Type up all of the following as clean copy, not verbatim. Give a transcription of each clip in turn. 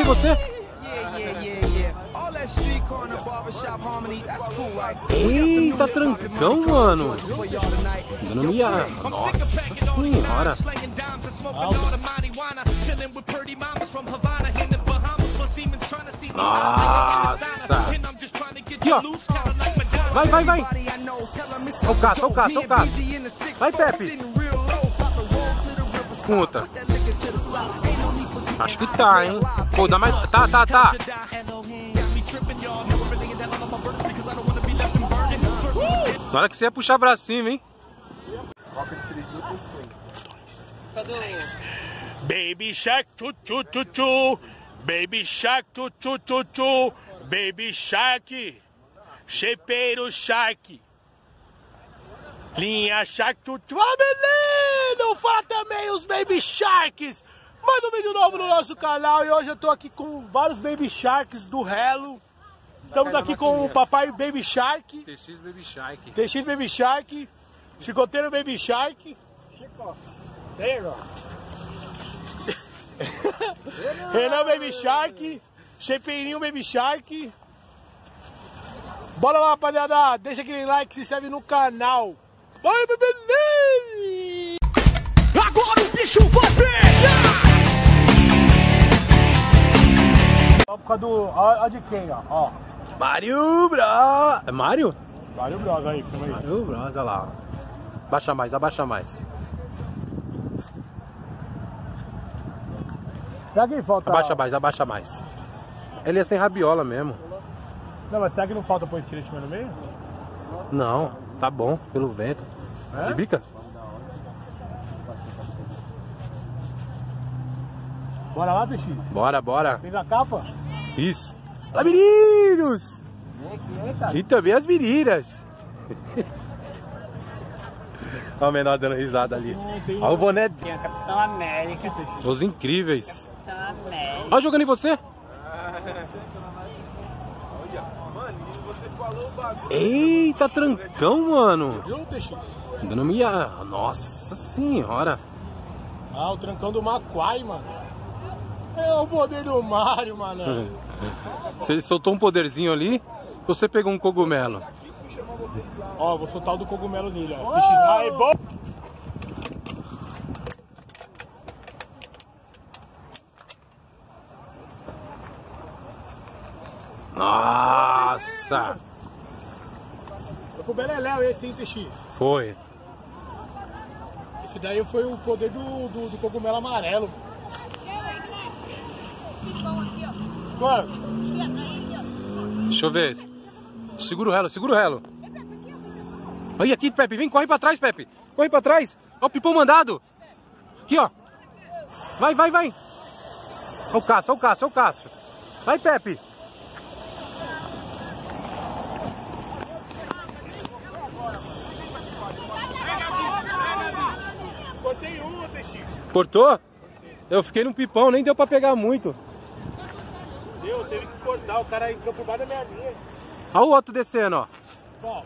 você? Eita, trancão, mano. Dando minha... Nossa senhora. Nossa. Aqui, ó. Vai, vai, vai. Olha o caço, olha o caço, olha o caço. Vai, Pepe. Puta. Acho que tá, hein? Pô, dá mais... Tá. Na hora que você ia puxar pra cima, hein? Baby Shark, tchu. Baby Shark, tchu. Baby Shark. Shapeiro Shark. Linha Shark, tchu. Ah, menino! Fala também os Baby Sharks. Manda um vídeo novo no nosso canal. E hoje eu tô aqui com vários Baby Sharks do Helo. Estamos aqui com o papai Baby Shark. TX Baby Shark. TX Baby Shark. Chicoteiro Baby Shark. Chico. Renan Baby Shark. Chepeirinho Baby Shark. Bora lá, rapaziada. Deixa aquele like, se inscreve no canal. Vai, bebê! Agora o bicho vai pegar! Por causa do... Ó de quem, ó. Mario Bros. É Mario? Mario Bros, aí, filma aí. Mario Bros, olha lá. Abaixa mais. Será que falta... Abaixa mais. Ele é sem rabiola mesmo. Não, mas será que não falta pôr esse no meio? Não, tá bom, pelo vento. É? De bica? Bora lá, TX? Bora. Fez a capa? Isso. Olá, meninos! E também as meninas. Olha o menor dando risada ali. Olha o boné. Capitão América. Os incríveis. Capitão América. Olha jogando em você. Eita, trancão, mano. Viu, TX? Dando minha... Nossa senhora. Ah, o trancão do Maquai, mano. É o poder do Mario, mano. Você soltou um poderzinho ali, você pegou um cogumelo. Ó, vou soltar o do cogumelo nele, ó. Aí, bom. Nossa! Foi com o Beleléu esse, hein, TX? Foi. Esse daí foi o poder do cogumelo amarelo. Deixa eu ver. Segura o relo. Olha aqui, Pepe. Vem, corre pra trás, Pepe. Corre pra trás. Ó o pipão mandado. Aqui, ó. Vai. Olha o caço. Vai, Pepe. Cortei uma, TX. Cortou? Eu fiquei num pipão, nem deu pra pegar muito. Teve que cortar, o cara entrou por baixo da minha linha. Olha o outro descendo, ó. Bom.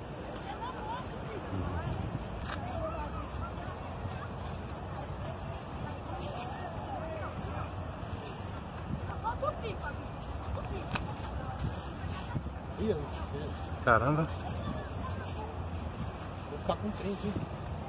Caramba. Vou ficar com 3, hein?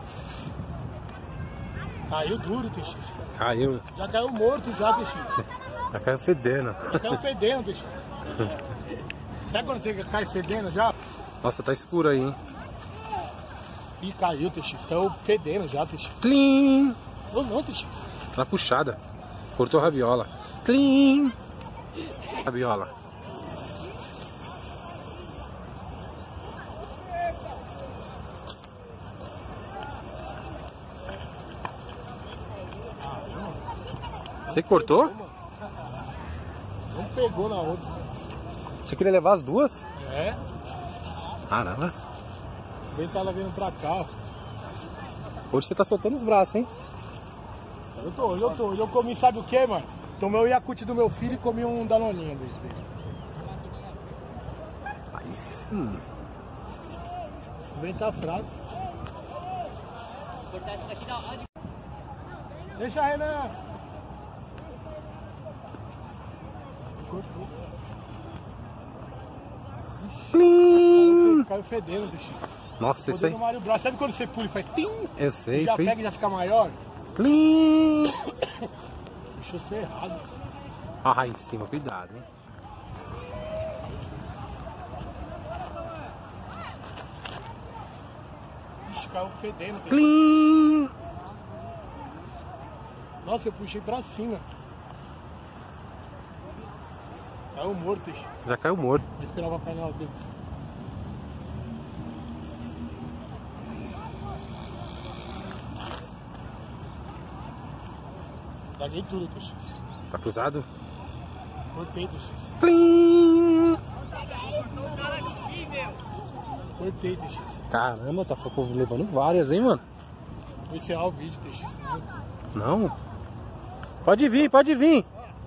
Caiu duro, TX. Caiu. Já caiu morto, já, TX. Já caiu fedendo. TX. Sabe quando você cai fedendo já? Nossa, tá escuro aí, hein? Ih, caiu, TX. Caiu fedendo já, TX. Clean! Não, TX. Tá puxada. Cortou a rabiola. Clean! Rabiola. Você cortou? Não pegou na outra. Você queria levar as duas? É. Caramba. Bem tava vindo pra cá. Hoje você tá soltando os braços, hein? Eu tô. Eu comi, sabe o que, mano? Tomei o Yakult do meu filho e comi um danoninho dele. Aí sim. O vento tá fraco. Deixa, Renan. Plim! Caiu fedendo, bicho. Nossa, esse aí. Mario Bros. Sabe quando você pula e faz tim? Eu sei, já pega e já fica maior? Plim! Deixa eu ser errado. Ah, em cima, cuidado, hein? Ixi, caiu fedendo. Plim! Nossa, eu puxei pra cima. Caiu morto, bicho. Já caiu morto. Vou esperar o Papai Noel dele. Larguei tudo, Tuxi. Tá cruzado? Cortei, Tuxi. Plim! Cortei, Tuxi. Caramba, tá levando várias, hein, mano? Vou encerrar o vídeo, Tuxi. Não? Pode vir, pode vir.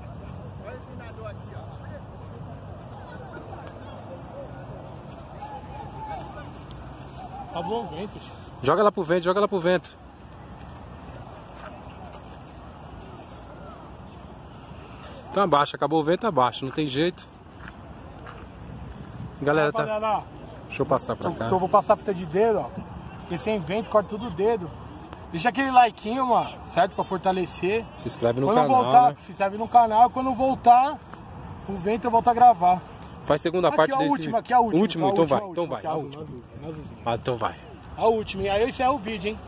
Acabou o vento, Tuxi. Joga ela pro vento, joga ela pro vento. Então abaixa, acabou o vento, abaixa, não tem jeito. Galera, tá... Deixa eu passar pra cá. Então eu vou passar a fita de dedo, ó. Porque sem vento, corta tudo o dedo. Deixa aquele likeinho, mano, certo? Pra fortalecer. Se inscreve no quando canal, voltar, né? Se inscreve no canal. Quando voltar o vento, eu volto a gravar. Faz segunda aqui parte a desse... última, aqui é a última. Último, então vai, então vai. A última. Ah, então vai. A última, e aí eu encerro o vídeo, hein?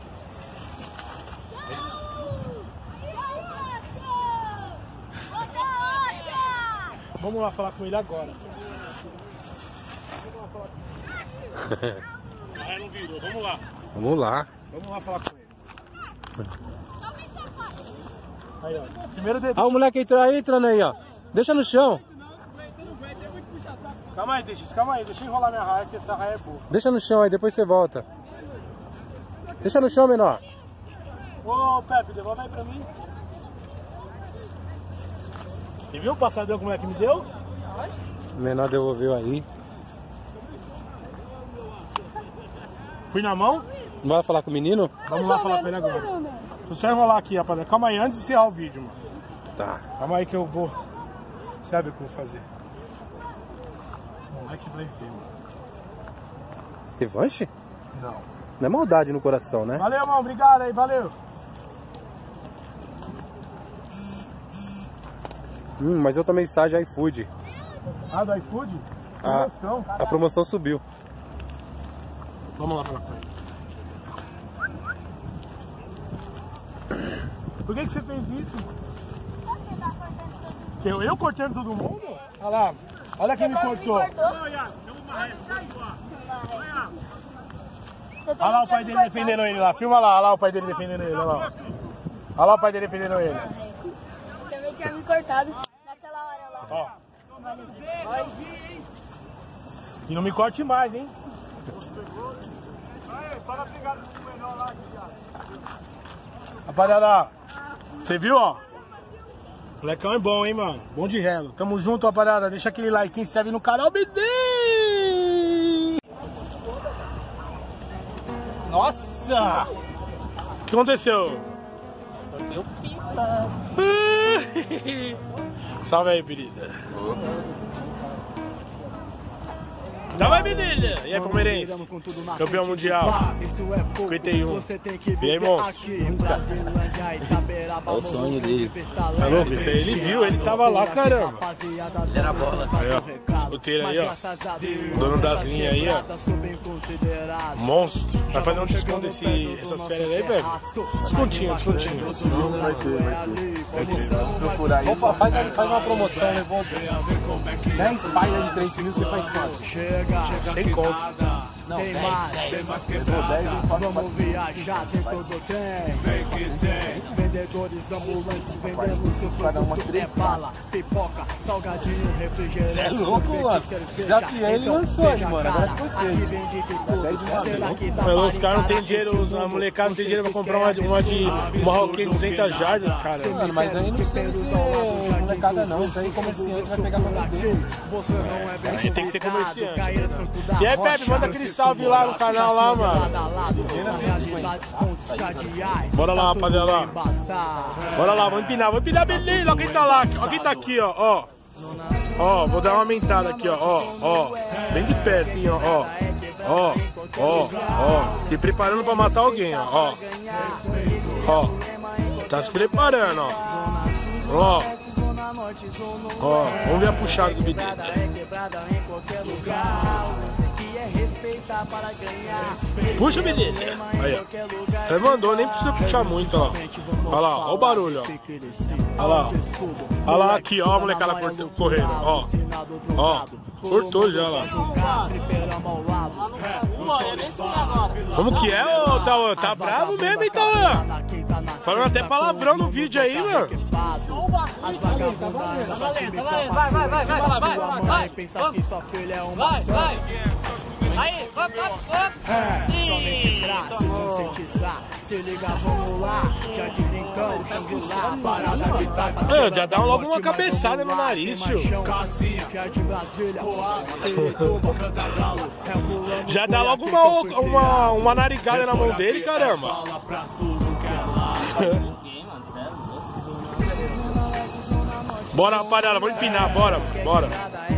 Vamos lá falar com ele agora. Ah, não virou, vamos lá. Vamos lá. Vamos lá falar com ele. Aí, ó. Primeiro dedo. Ah, o moleque entrando aí, ó. Deixa no chão. Calma aí, calma aí. Deixa eu enrolar minha raia, que essa raia é boa. Deixa no chão aí, depois você volta. Deixa no chão, menor. Ô, Pepe, devolve aí pra mim. Você viu o passador que o moleque me deu? O menor devolveu aí. Fui na mão? Não vai falar com o menino? Vamos lá falar com ele agora. Vou só enrolar aqui, rapaziada. Calma aí, antes de encerrar o vídeo, mano. Tá. Calma aí que eu vou... Sabe o que eu vou fazer? O moleque vai ver, mano. Revanche? Não. Não é maldade no coração, né? Valeu, irmão. Obrigado aí, valeu. Mas eu tomei mensagem iFood. Ah, do iFood? Promoção. A promoção subiu. Vamos lá falar com ele. Por que você fez isso? Eu cortando todo mundo? Olha lá. Olha quem me cortou. Olha lá o pai dele defendendo ele lá. Filma lá, olha lá o pai dele defendendo ele. Olha lá, olha lá o pai dele defendendo ele. Também tinha me cortado naquela hora lá. Ó. E não me corte mais, hein? Fala obrigado pro menor lá, rapaziada, você viu, ó? O molecão é bom, hein, mano? Bom de relo. Tamo junto, rapaziada. Deixa aquele like, se inscreve no canal, bebê! Nossa! O que aconteceu? Deu pipa. Salve aí, querida. Dá vai, menina! E aí, palmeirense? Campeão mundial 51. E aí, monstro? É o sonho dele. Tá louco? Esse aí ele viu, ele tava lá, caramba. Ele era a bola. Aí, ó. Escuteiro aí, ó. O dono das linhas aí, ó. Monstro. Vai fazer um desconto essas férias aí, velho? Descontinho. Vai ter. Procurar aí. Faz uma promoção, né? 10 páginas de 3 mil, você faz quanto? Sem conto. Não, tem mais que vamos viajar dentro do trem. Vendedores ambulantes vendendo seu produto. É bala, pipoca, salgadinho, refrigerante. É louco, mano. Já que ele lançou aí, mano. Agora é vocês. Os caras não tem dinheiro, a molecada não tem dinheiro pra comprar uma de Marroquim 200 jardas, cara. Mano, mas aí não precisa ser molecada não. Isso aí comerciante vai pegar pra vender. A gente tem que ser comerciante. E aí, Pepe, manda aquele salve lá no canal lá, mano. Bora lá, rapaziada. Bora lá, vamos empinar, beleza. Olha quem tá lá, olha quem tá aqui, ó. Ó, vou dar uma aumentada aqui, ó. Bem de perto, hein, ó. Se preparando pra matar alguém, ó. Tá se preparando, ó. Vamos ver a puxada do vídeo. Puxa o menino. Aí, ó. Ele mandou, nem precisa puxar muito, ó. Olha lá, ó o barulho, ó. Olha lá, aqui, ó, a molecada correndo, ó. Cortou já lá. Como que é, ô Tauan? Tá bravo mesmo, hein, Tauan? Falando até palavrão no vídeo aí, mano. Vai. Aí, somente pra se conscientizar. Se liga, vamos lá. Já desencana, Xangri-Lá. Parada de tapa. Já dá logo uma cabeçada no nariz, tio. Já dá logo uma narigada na mão dele, caramba. Bora, rapaziada, vamos empinar, bora.